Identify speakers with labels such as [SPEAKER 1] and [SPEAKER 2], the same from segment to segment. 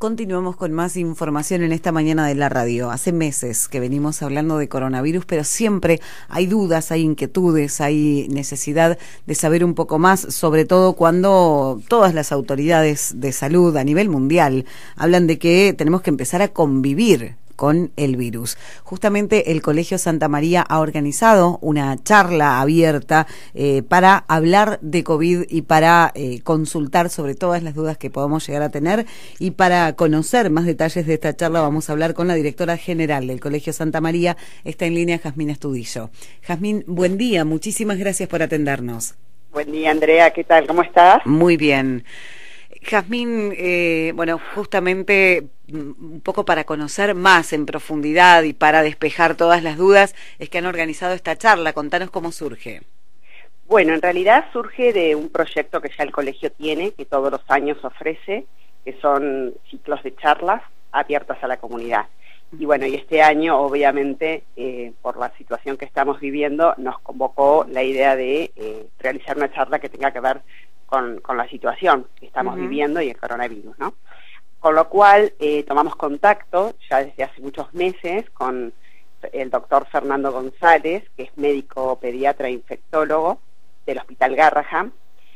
[SPEAKER 1] Continuamos con más información en esta mañana de la radio. Hace meses que venimos hablando de coronavirus, pero siempre hay dudas, hay inquietudes, hay necesidad de saber un poco más, sobre todo cuando todas las autoridades de salud a nivel mundial hablan de que tenemos que empezar a convivir con el virus. Justamente el Colegio Santa María ha organizado una charla abierta para hablar de COVID y para consultar sobre todas las dudas que podamos llegar a tener, y para conocer más detalles de esta charla vamos a hablar con la directora general del Colegio Santa María. Está en línea Jazmín Estudillo. Jazmín, buen día, muchísimas gracias por atendernos.
[SPEAKER 2] Buen día, Andrea, ¿qué tal? ¿Cómo estás?
[SPEAKER 1] Muy bien. Jazmín, bueno, justamente un poco para conocer más en profundidad y para despejar todas las dudas, es que han organizado esta charla. Contanos cómo surge.
[SPEAKER 2] Bueno, en realidad surge de un proyecto que ya el colegio tiene, que todos los años ofrece, que son ciclos de charlas abiertas a la comunidad. Y bueno, y este año, obviamente, por la situación que estamos viviendo, nos convocó la idea de realizar una charla que tenga que ver con la situación que estamos viviendo y el coronavirus, ¿no? Con lo cual tomamos contacto ya desde hace muchos meses con el doctor Fernando González, que es médico pediatra e infectólogo del Hospital Garrahan,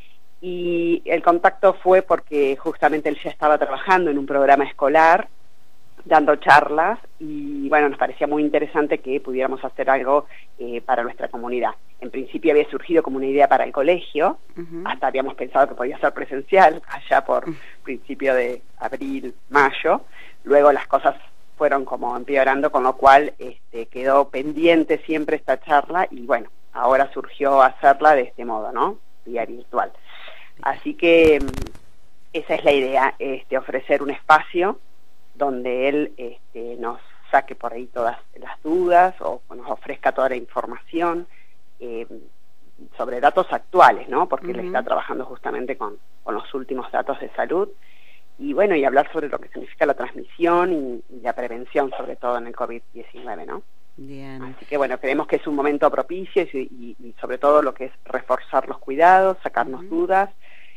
[SPEAKER 2] y el contacto fue porque justamente él ya estaba trabajando en un programa escolar dando charlas, y bueno, nos parecía muy interesante que pudiéramos hacer algo para nuestra comunidad. En principio había surgido como una idea para el colegio, hasta habíamos pensado que podía ser presencial, allá por principio de abril, mayo. Luego las cosas fueron como empeorando, con lo cual quedó pendiente siempre esta charla, y bueno, ahora surgió hacerla de este modo, ¿no? Vía virtual. Así que esa es la idea, ofrecer un espacio donde él nos saque por ahí todas las dudas o nos ofrezca toda la información sobre datos actuales, ¿no? Porque él está trabajando justamente con los últimos datos de salud, y bueno, y hablar sobre lo que significa la transmisión y la prevención, sobre todo en el COVID-19, ¿no?
[SPEAKER 1] Bien.
[SPEAKER 2] Así que bueno, creemos que es un momento propicio y sobre todo lo que es reforzar los cuidados, sacarnos dudas,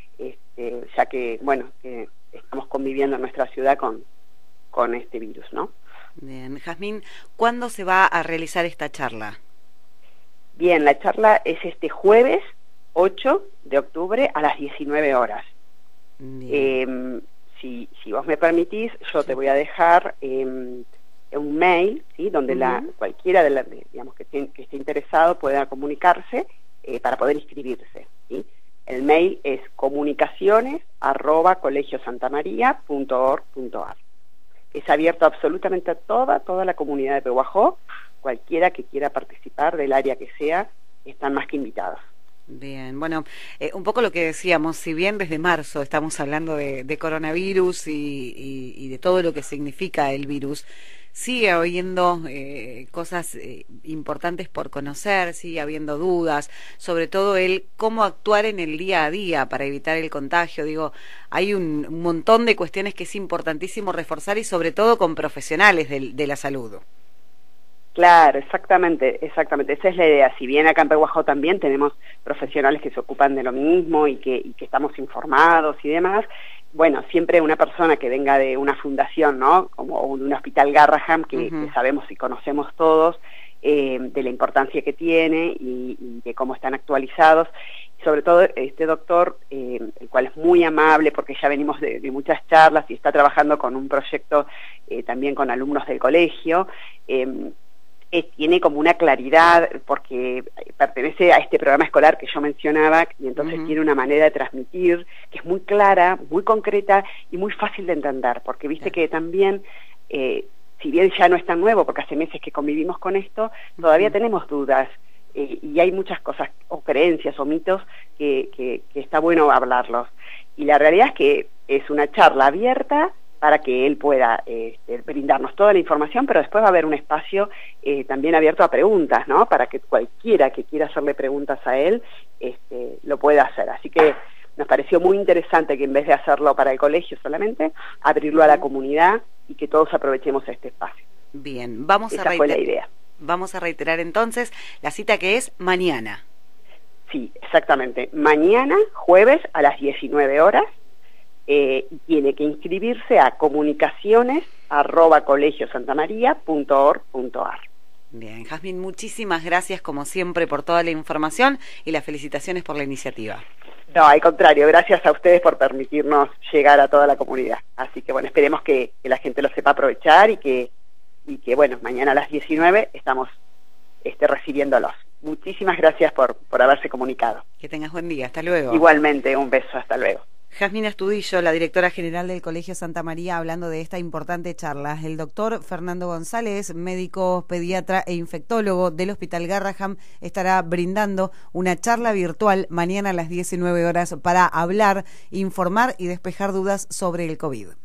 [SPEAKER 2] ya que, bueno, que estamos conviviendo en nuestra ciudad con este virus, ¿no?
[SPEAKER 1] Bien. Jazmín, ¿cuándo se va a realizar esta charla?
[SPEAKER 2] Bien, la charla es este jueves 8 de octubre a las 19 horas. Si vos me permitís, yo te voy a dejar un mail, ¿sí? Donde cualquiera digamos que esté interesado pueda comunicarse para poder inscribirse, ¿sí? El mail es comunicaciones@colegiosantamaria.org.ar. Es abierto absolutamente a toda la comunidad de Pehuajó. Cualquiera que quiera participar del área que sea, están más que invitados.
[SPEAKER 1] Bien, bueno, un poco lo que decíamos, si bien desde marzo estamos hablando de coronavirus y de todo lo que significa el virus, sigue habiendo cosas importantes por conocer, sigue habiendo dudas, sobre todo el cómo actuar en el día a día para evitar el contagio. Digo, hay un montón de cuestiones que es importantísimo reforzar, y sobre todo con profesionales de la salud.
[SPEAKER 2] Claro, exactamente, esa es la idea. Si bien acá en Pehuajó también tenemos profesionales que se ocupan de lo mismo y que estamos informados y demás, bueno, siempre una persona que venga de una fundación, ¿no? Como de un hospital Garrahan, que sabemos y conocemos todos de la importancia que tiene y de cómo están actualizados. Sobre todo este doctor, el cual es muy amable, porque ya venimos de muchas charlas y está trabajando con un proyecto también con alumnos del colegio. Tiene como una claridad, porque pertenece a este programa escolar que yo mencionaba, y entonces tiene una manera de transmitir que es muy clara, muy concreta y muy fácil de entender, porque viste que también, si bien ya no es tan nuevo, porque hace meses que convivimos con esto, todavía tenemos dudas, y hay muchas cosas, o creencias, o mitos, que está bueno hablarlos. Y la realidad es que es una charla abierta para que él pueda brindarnos toda la información, pero después va a haber un espacio también abierto a preguntas, ¿no? Para que cualquiera que quiera hacerle preguntas a él lo pueda hacer. Así que nos pareció muy interesante que en vez de hacerlo para el colegio solamente, abrirlo a la comunidad y que todos aprovechemos este espacio.
[SPEAKER 1] Bien,
[SPEAKER 2] Esa fue la idea.
[SPEAKER 1] Vamos a reiterar entonces la cita, que es mañana.
[SPEAKER 2] Sí, exactamente. Mañana, jueves, a las 19 horas, y tiene que inscribirse a comunicaciones@colegiosantamaria.org.ar.
[SPEAKER 1] Bien, Jazmín, muchísimas gracias como siempre por toda la información y las felicitaciones por la iniciativa.
[SPEAKER 2] No, al contrario, gracias a ustedes por permitirnos llegar a toda la comunidad. Así que bueno, esperemos que la gente lo sepa aprovechar y que bueno, mañana a las 19 estamos recibiéndolos. Muchísimas gracias por haberse comunicado.
[SPEAKER 1] Que tengas buen día, hasta luego.
[SPEAKER 2] Igualmente, un beso, hasta luego.
[SPEAKER 1] Jazmín Astudillo, la directora general del Colegio Santa María, hablando de esta importante charla. El doctor Fernando González, médico pediatra e infectólogo del Hospital Garrahan, estará brindando una charla virtual mañana a las 19 horas para hablar, informar y despejar dudas sobre el COVID.